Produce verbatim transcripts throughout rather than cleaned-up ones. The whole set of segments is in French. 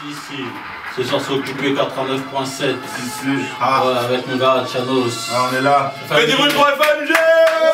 Si, si. Ce soir, c'est occupé quatre-vingt-neuf point sept. Si, si. Ah. Ouais, avec mon gars, Chanos. Ah, on est là. Faites des bruits pour F M G.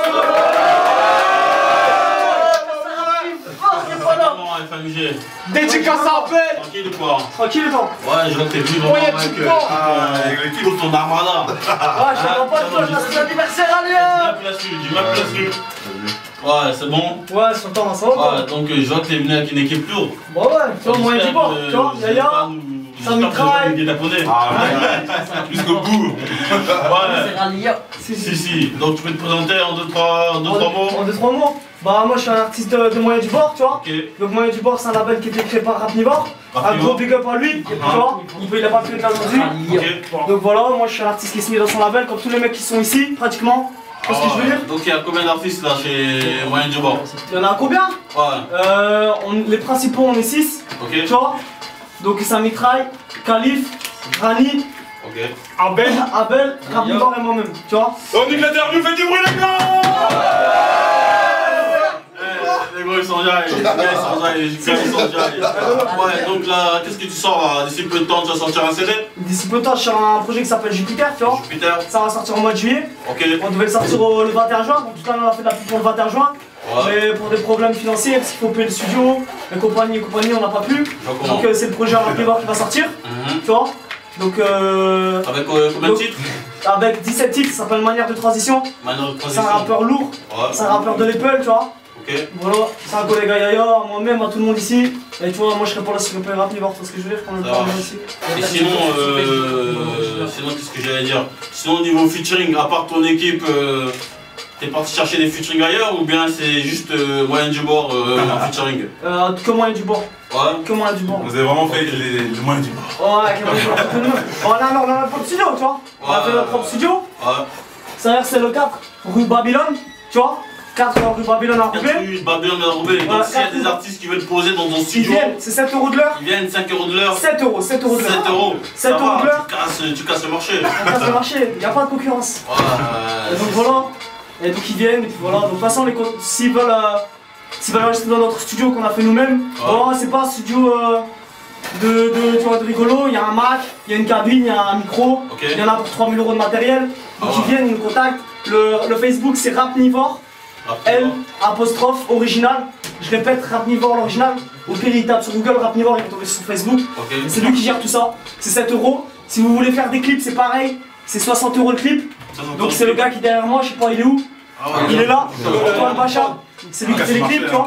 F M G. Dédicace à Appel. Tranquille ou quoi? Tranquille ou pas? Ouais, je vois que t'es venu Oh, y'a vraiment du avec, temps. ah, avec l'équipe pour ton armada. Ouais, je comprends pas de toi, je passe l'anniversaire à Léa. Du map là-dessus, du map là-dessus. Ouais, c'est bon? Ouais, sur le temps, ça va pas? Ouais, donc je vois que t'es venu avec une équipe lourde. Bah ouais, tu vois, moyen du bord, tu vois, Yaya, ça mitraille. Des japonais. Ah ouais, jusqu'au bout. Ouais. Si, si, si. Donc tu peux te présenter en deux, trois, en deux, trois mots? En deux, trois mots? Bah moi je suis un artiste de, de Moyen du Bord, tu vois. Okay. Donc Moyen du Bord c'est un label qui était créé par Rapnivore. Un gros big up à lui, tu vois. Il, peut, il a pas pu être là aujourd'hui. Okay. Donc voilà, moi je suis un artiste qui est signé dans son label, comme tous les mecs qui sont ici, pratiquement. Tu vois ce que je veux dire? Donc il y a combien d'artistes là chez Moyen du Bord? Il y en a combien? Ouais. Euh, on, les principaux on est six, okay. Tu vois. Donc ça mitraille, Khalif, Rani, okay. Abel, Abel, Rapnivore et moi-même, tu vois. On nique l'interview, faites du bruit les gars. Les gros ils sont jailles, les gars ils sont jailles, les gars ils sont jailles. Ouais, donc là, qu'est-ce que tu sors là? D'ici peu de temps tu vas sortir un C D? D'ici peu de temps je sors un projet qui s'appelle Jupiter, tu vois. Jupiter. Ça va sortir au mois de juillet. Ok. On devait le sortir au, le vingt et un juin, donc tout à l'heure on a fait de la pub pour le vingt et un juin. Ouais. Mais pour des problèmes financiers, parce qu'il faut payer le studio, et compagnie et compagnie, on n'a pas pu. Donc euh, c'est le projet Rapnivore qui va sortir, mm-hmm. Tu vois. Donc euh... Avec euh, combien de titres? Avec dix-sept titres, ça s'appelle Manière de transition. Manière de transition. C'est un rappeur lourd, ouais. C'est un rappeur de l'Apple, tu vois. Ok. Voilà, c'est un collègue à Yaya, à moi-même, à tout le monde ici. Et tu vois, moi je serais pas là si je peux Rapnivore, tu vois ce que je veux dire quand on le parle ici. Et sinon, euh, sinon qu'est-ce que j'allais dire? Sinon au niveau featuring, à part ton équipe, euh, t'es parti chercher des featuring ailleurs ou bien c'est juste euh, Moyen du Bord euh, en featuring? Euh, que Moyen du Bord. Ouais. Que Moyen du Bord. Vous avez vraiment fait les, les Moyens du Bord. Ouais, que Moyen du Bord. On a, on a notre propre studio, tu vois. On a fait notre propre studio. Ouais. C'est-à-dire c'est le quatre rue Babylone, tu vois. quatre rue Babylone à Roubaix. rue Babylone à Roubaix. Donc s'il y a des artistes qui veulent poser dans ton studio. Ils viennent, c'est sept euros de l'heure. Ils viennent cinq euros de l'heure. sept euros, sept euros de l'heure. sept euros. sept euros de l'heure. Tu casses, tu casses le marché. On casse le marché, il n'y a pas de concurrence. Ouais. Et donc voilà. Et donc ils viennent, et puis voilà. Donc de toute façon, s'ils veulent, euh, s'ils veulent rester dans notre studio qu'on a fait nous-mêmes, ouais. Bon, c'est pas un studio euh, de, de, tu vois, de rigolo. Il y a un Mac, il y a une cabine, il y a un micro. Okay. Il y en a pour trois mille euros de matériel. Donc ah ouais. Ils viennent, ils nous contactent. Le, le Facebook c'est Rapnivore. L apostrophe original. Je répète, Rapnivore l'original. Au pire, il tape sur Google Rapnivore, il va tomber sur Facebook. Okay. C'est lui qui gère tout ça. C'est sept euros. Si vous voulez faire des clips, c'est pareil. C'est soixante euros le clip. Donc c'est le gars qui est derrière moi, je sais pas il est où. Ah ouais, il est là, Antoine Bacha. C'est lui qui fait les clips, tu vois.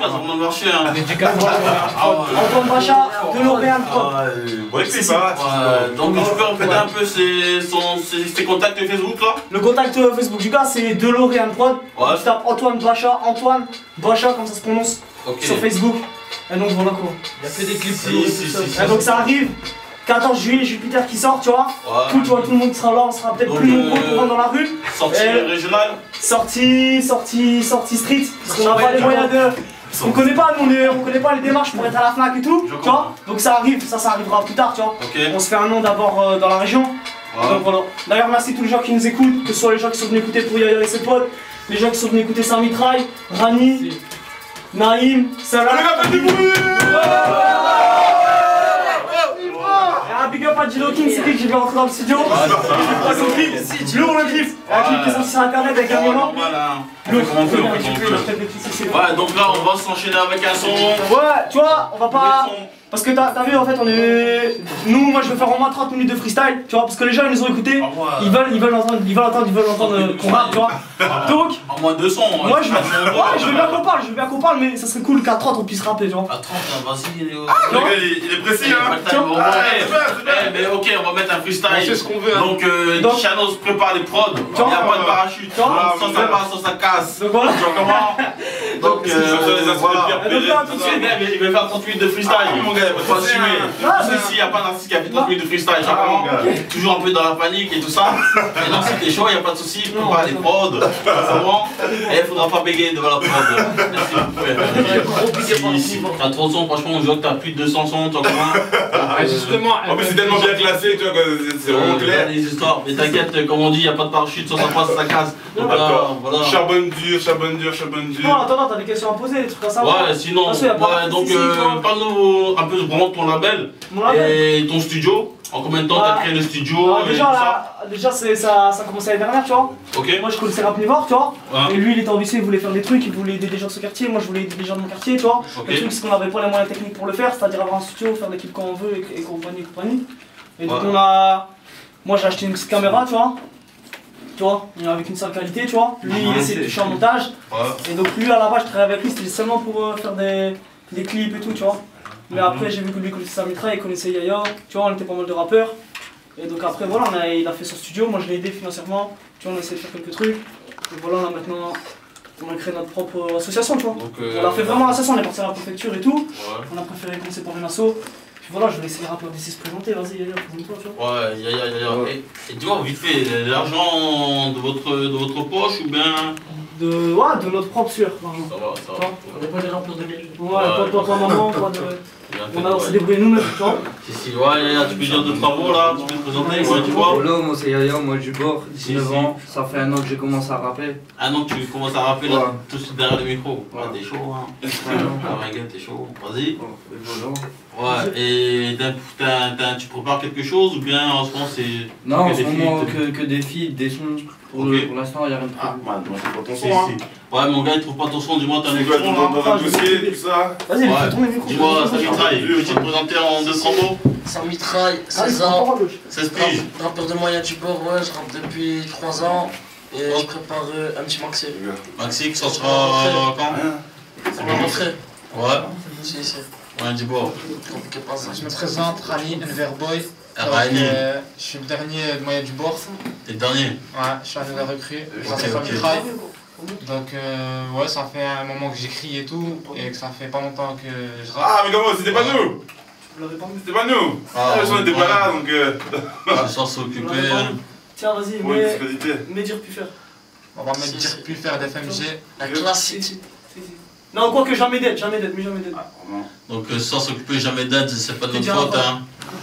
Antoine Bacha, de L'Oréal Prod. Ouais, c'est ça. Donc tu peux répéter un peu ses contacts Facebook là? Le contact Facebook du gars c'est de L'Oréal Prod. Tu tapes Antoine Bacha, Antoine Bacha comme ça se prononce sur Facebook. Et donc voilà quoi. Il y a fait des clips. Et donc ça arrive. quatorze juillet, Jupiter qui sort, tu vois. Ouais. Tout, tu vois, tout le monde sera là, on sera peut-être plus nombreux euh, pour rentrer dans la rue. Sortie régionale. Sortie, sortie, sortie street. Parce qu'on n'a pas les moyens de. Parce qu'on connaît pas, nous, on, est, on connaît pas les démarches pour être à la Fnac et tout. Tu vois. Donc ça arrive, ça, ça arrivera plus tard, tu vois. Okay. On se fait un nom d'abord euh, dans la région. Ouais. Donc voilà. D'ailleurs, merci à tous les gens qui nous écoutent, que ce soit les gens qui sont venus écouter pour Yaya et ses potes, les gens qui sont venus écouter Saint Mitraille, Rani, Naïm, Salah. Un big up à Gilo King, c'est qui que j'ai vu rentrer dans le studio. Ah, son clip, lourd le clip. Un clip qui est sorti sur internet avec un moment. Ouais, donc là on va s'enchaîner avec un son. Ouais, tu vois, on va pas. Parce que t'as vu en fait on est. Nous moi je vais faire au moins trente minutes de freestyle, tu vois, parce que les gens ils nous ont écoutés, ils veulent ils veulent entendre, ils veulent entendre, ils veulent entendre qu'on rappe, tu vois. Donc. En moins deux sons. Moi je veux. Ouais, je veux bien qu'on parle, je veux bien qu'on parle, mais ça serait cool qu'à trente on puisse rapper, tu vois. À trente, vas-y, Léo. Le gars il est précis hein. Mais ok, on va mettre un freestyle. C'est ce qu'on veut. Donc Chanos prépare les prods, il n'y a pas de parachute. Soit ça passe, soit ça casse. Donc voilà. Comment? Donc voilà. Il va faire trente minutes de freestyle. Faut assumer. Ici, il n'y a pas d'artiste qui a fait trente minutes de freestyle. Toujours un peu dans la panique et tout ça. Et donc, si t'es chaud, il n'y a pas de souci. Prépare les prods. Et il faudra pas bégayer devant la prod. Merci. T'as trop de sons, franchement, on voit que t'as plus de deux cents sons. Justement. En plus, c'est tellement bien classé, tu vois, c'est vraiment clair. Les histoires. Mais t'inquiète, comme on dit, il n'y a pas de parachute, soit ça passe, ça casse. Donc là, voilà. Charbonne dur, charbonne dur, charbonne dur. Non, attends, attends, t'as des questions à poser, des trucs à savoir. Ouais, sinon, Parce qu'il y a pas ouais, de donc soucis, euh, toi. parle-nous un peu vraiment de ton label Mon label. et ton studio. En combien de temps t'as Ouais. créé le studio Alors, et déjà, tout là, déjà c'est- ça, ça a commencé l'année dernière, tu vois. ça Ok. Moi je connaissais Rapnivore, tu vois. Ouais. Et lui il était en lycée, il voulait faire des trucs, il voulait aider des gens de ce quartier. Moi je voulais aider des gens de mon quartier, tu vois. Ok. Le truc c'est qu'on n'avait pas les moyens techniques pour le faire, c'est-à-dire avoir un studio, faire l'équipe quand on veut et, et compagnie et compagnie. Et donc Ouais. on a. Moi j'ai acheté une petite caméra, tu vois. Tu vois, avec une sale qualité, tu vois. Lui il Mhm. essaie de toucher en montage. Ouais. Et donc lui à la base je travaillais avec lui, c'était seulement pour euh, faire des, des clips et tout, tu vois. Mais Mhm. après j'ai vu que lui connaissait sa mitra, il connaissait Yaya, tu vois, on était pas mal de rappeurs. Et donc après voilà, on a, il a fait son studio, moi je l'ai aidé financièrement, tu vois, on a essayé de faire quelques trucs. Et voilà, là maintenant on a créé notre propre association, tu vois. Donc, euh, On a fait vraiment l'association, on est parti à la préfecture et tout. Ouais. On a préféré commencer par une asso. Puis voilà, je vais laisser les rappeurs d'ici se présenter, vas-y Yaya, présente-toi, tu vois. Ouais, ya, ya, ya, ya. Ouais. Et, et dis-moi, vite fait, l'argent de votre, de votre poche ou bien. De, ouais, de notre propre sueur, l'argent. Ça va, ça Tu va. vois. On n'est pas des rappeurs de mille. Ouais, pas de papa, maman, pas de. Bien fait, On a ouais. s'est débrouillé nous-mêmes, tu vois. Si, si, ouais, ya, ya, tu peux dire deux travaux là, tu peux te présenter, ouais, tu vois. Hello, moi c'est Yaya, moi du bord, dix-neuf Si, si. ans, ça fait un an que j'ai commencé à rapper. Ah non, tu commences à rappeler là, Ouais. tout de suite derrière le micro. Ouais, Ouais. t'es chaud, hein. Ouais, non. Ah, my god, t'es chaud. Vas-y. Bon, et voilà. Ouais, et t'as- t'as- t'as- tu prépares quelque chose ou bien en ce moment c'est. Non, que en des ce moment feats que, que des filles, des sons. Pour, Ok. le- pour l'instant, il n'y a rien de Ah, prévu. Man, moi, c'est pas ton Si, son, hein. si. Ouais, mon gars, il trouve pas ton son, dis-moi, t'as un C'est quoi, micro dans, là. dans un dossier, tout ça? Vas-y, Ouais. fais tourner le micro. Dis-moi, ça mitraille. Tu peux te présenter en deux trois mots Sans mitraille, Allez, seize prends la ans. parole, gauche. seize piges. Rap- Rappeur de moyen du bord, ouais, je rappe depuis trois ans. Et je prépare euh, un petit maxi. Maxi, ça sera quand C'est ma rentrée. Ouais, Si, si. ouais, dis-moi. Compliqué pas ça. Je me présente, Rani, Enverboy. Rani, Euh, je suis le dernier de moyen du bord. t'es le dernier. Ouais, je suis un nouvel recrue. Ça Ok, fait ok. pas mitraille. Donc, euh, ouais, ça fait un moment que j'écris et tout. Et que ça fait pas longtemps que je rappe. Ah, mais comment, c'était pas nous? Vous l'avez pas mis. C'était pas nous. Ah, Ah, on n'était pas là, donc. euh, Je sens s'occuper. Vous l'avez pas mis. Tiens, vas-y, Pour une mais. discrédité. Mais dire plus faire. On va mettre dire plus faire d'F M G. Un Si, classique. si, si, si. Non, quoi que jamais d'aide, jamais d'aide, mais jamais d'aide. Ah, vraiment. Donc, euh, sans s'occuper jamais d'aide, c'est pas de T'es notre déjà faute, là-bas. hein.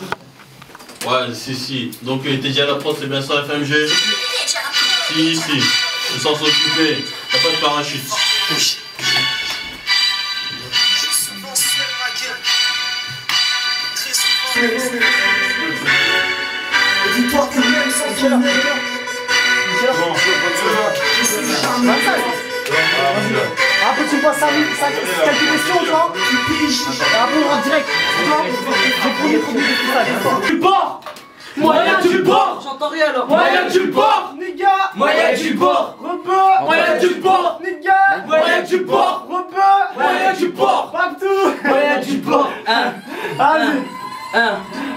Ouais, si, si. Donc, euh, t'es déjà à la prod, c'est bien ça, F M G? Si, si. Sans s'occuper, t'as pas de parachute. Dis-toi que même sans quelle heure Bon, Après tu me passes quelques questions, tu vois. Tu piges. Et après on rentre direct. Tu vois. J'ai pris les premiers freestyles. Du bord. Moyen du bord. J'entends rien là. Moyen du bord. Nigga. Moyen du bord. Rebeu. Moyen du bord. Nigga. Moyen du bord. Rebeu. Moyen du bord. Babtou. Moyen du bord. Un. Allez. Un.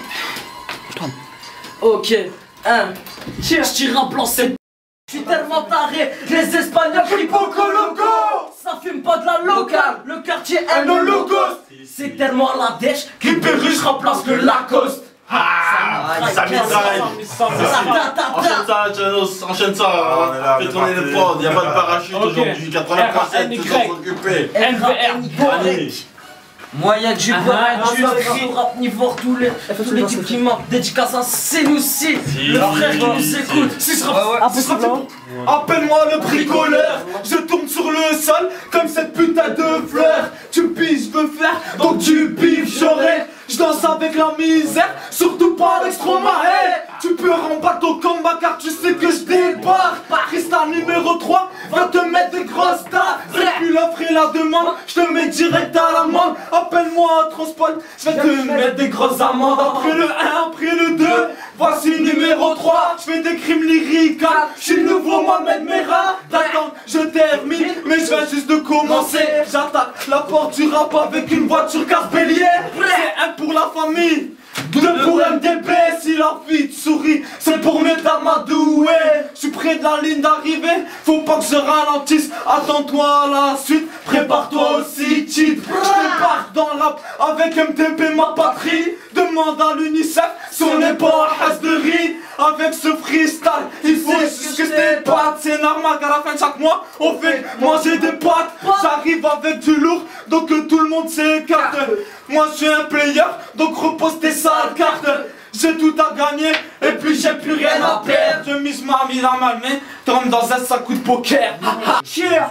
Ok. Un. Cheers. Je tire un plan, c'est. Je suis tellement taré, les Espagnols flipent au coloco. Ça fume pas de la locale, le quartier est nos logos. C'est tellement la dèche qu'une perruche remplace le Lacoste. Ah, ça mitraille. Enchaîne ça, Janos, enchaîne ça. Ah, on est là, on Fais est tourner parti. les prods, y'a pas de parachute Ok. aujourd'hui. quatre-vingts pour cent, tout sans s'occuper. N V R, Allez. moyen du Ah, bord, ah, du ah, free, rap niveau tous les toute l'équipe qui manque, dédicace à Senoussi, le frère qui nous écoute. Si je rappe, Impossible. appelle-moi le bricoleur. Je tourne sur le sol comme cette putain de fleur. Tu piges, je veux faire, donc tu piges, j'aurai. Je danse avec la misère, surtout pas avec Stromae. Tu peux rembattre ton combat car tu sais que je débarque. Krista numéro trois, va te mettre des grosses dates. C'est plus l'offre et la demande, je te mets direct à l'amende. Appelle-moi un transport, je vais te mettre des grosses amendes. Après le un, après le deux, voici numéro trois. Je fais des crimes lyriques, je suis le nouveau Mohamed Merah. T'attends, je termine, mais je viens juste de commencer. J'attaque la porte du rap avec une voiture casse-bélier. C'est un pour la famille, deux pour M D B. Si la vie te sourit, c'est pour mes dames à douer. Je suis près de la ligne d'arrivée, faut pas que je ralentisse. Attends-toi à la suite, prépare-toi aussi, titre. Je débarque dans le rap avec M T P, ma patrie. Demande à l'UNICEF si on n'est pas à race de riz. Avec ce freestyle, il faut juste que tes pattes. C'est normal qu'à la fin de chaque mois, on fait manger des pâtes. J'arrive avec du lourd, donc que tout le monde s'écarte. Moi je suis un player, donc repose tes sales cartes. J'ai tout à gagner, et puis j'ai plus rien à perdre. Je mise ma mise à ma main, comme dans un sac de poker. Cheers.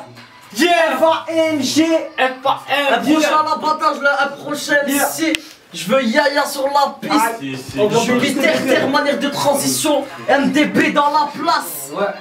Yeah, F A N G F A Un N prochain abattage, un prochain Yeah. ici. Je veux Yaya sur la piste. Si, si. Je suis terre, terre, manière de transition. M D B dans la place. Ouais.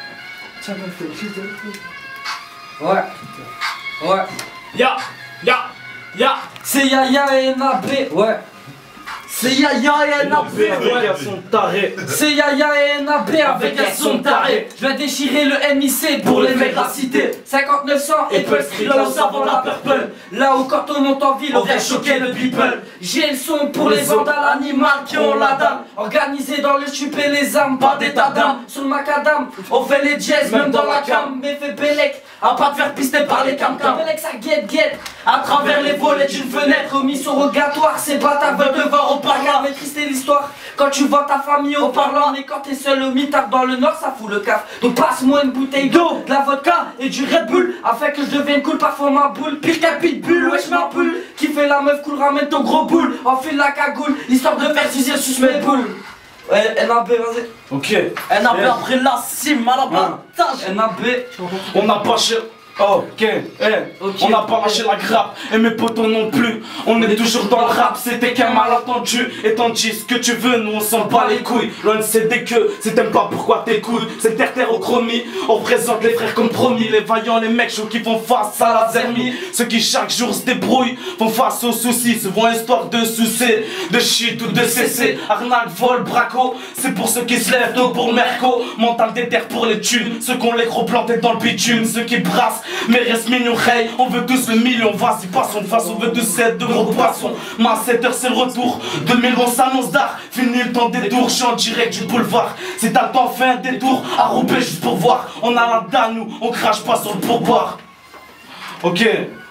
Ouais. Ouais. Ya, ya, ya. C'est Yaya et N A B. Ouais. C'est Yaya et N A B. Avec son taré. C'est Yaya et N A B avec un son taré. Je vais déchirer le M I C pour les mecs à citer. cinquante-neuf cents et Pulse Street, là où ça vend la purple. Là où quand on monte en ville, on vient choquer le people. J'ai le son pour les vandales animales qui ont la dalle. Organisé dans le chup et les armes, pas d'état d'âme. Sur le macadam, on fait les jazz même dans la cam. Mais fait Bélec, à pas te faire pister par les cam-cam. Bélec ça guette guette, à travers les volets d'une fenêtre. Mission rogatoire, ces bâtards veulent devoir au parlant. Maîtrise l'histoire, quand tu vois ta famille au parlant. Mais quand t'es seul au mitard dans le nord, ça fout le caf. Donc passe-moi une bouteille d'eau, de la vodka et du Red Bull, afin que je devienne cool, parfois ma boule. Pire qu'un pitbull, wesh ma poule. Qui fait la meuf cool, ramène ton gros boule. Enfile la cagoule, histoire de faire sucer sur mes boules. Ouais, N A B, vas-y. Ok. N A B après la cime, à l'abattage. N A B. On n'a pas cher. Ok, eh, Ok. on n'a pas lâché la grappe, et mes potos non plus. On est toujours dans le rap, c'était qu'un malentendu. Et t'en dis ce que tu veux, nous on s'en bat les couilles. L'on c'est des queues, c'est t'aimes pas pourquoi t'écoutes. C'est terre terre au chromie, on représente les frères comme promis. Les vaillants, les mecs chauds qui font face à la zermie. Ceux qui chaque jour se débrouillent, font face aux soucis. Souvent histoire de soucer, de shit ou de cesser. Arnaque, vol, braco, c'est pour ceux qui se lèvent tôt pour le merco. Mental des terres pour les thunes, ceux qu'on les gros plantés dans le bitume. Ceux qui brassent mais reste mignon, hey, on veut tous le million, vas-y, passons de face, on veut tous sept de gros poissons. Ma sept heures c'est le retour, deux mille on s'annonce d'art, fini le temps des tours, je suis en direct du boulevard. Si t'as le temps, fais un détour, à rouper juste pour voir, on a la dalle, nous, on crache pas sur le pourboire. Ok.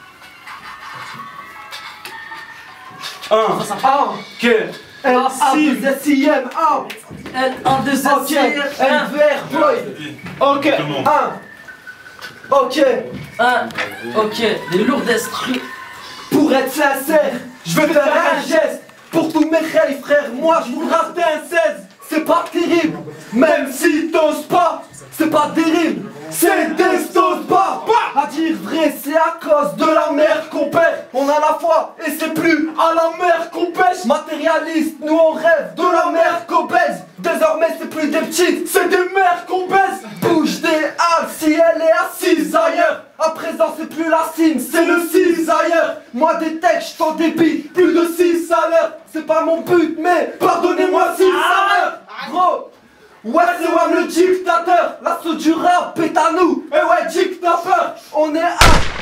Un. Ok. L A deux S I M A. L A deux S I M A. L V R boy. Ok. un. Ok. un. Ok, des lourdes instrus. Pour être sincère, je veux faire un geste. Pour tous mes frères, frères, moi je vous rate un seize. C'est pas terrible, même si t'oses pas. C'est pas terrible, c'est des t'oses pas. À dire vrai, c'est à cause de la mer qu'on perd. On a la foi et c'est plus à la mer qu'on pêche. Matérialiste, nous on rêve de la mer qu'on baise. Désormais c'est plus des petites, c'est des mers qu'on baise. Bouge des halles si elle est assise ailleurs. À présent c'est plus la cime, c'est le six ailleurs. Moi des textes, j't'en débite plus de six à l'heure. C'est pas mon but mais pardonnez-moi six à l'heure. Gros, ouais c'est moi le dictateur. L'assaut du rap est à nous. Et ouais dictateur, on est à